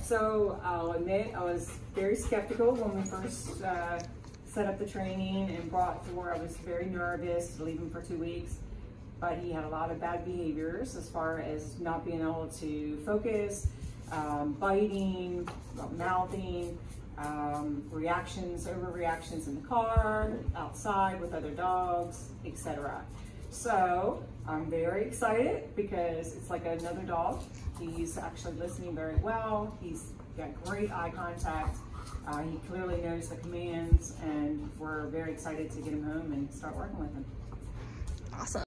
So I'll admit I was very skeptical when we first set up the training and brought Thor. I was very nervous to leave him for 2 weeks, but he had a lot of bad behaviors as far as not being able to focus, biting, mouthing, overreactions in the car, outside with other dogs, etc. So I'm very excited because it's like another dog. He's actually listening very well. He's got great eye contact. He clearly knows the commands, and we're very excited to get him home and start working with him. Awesome.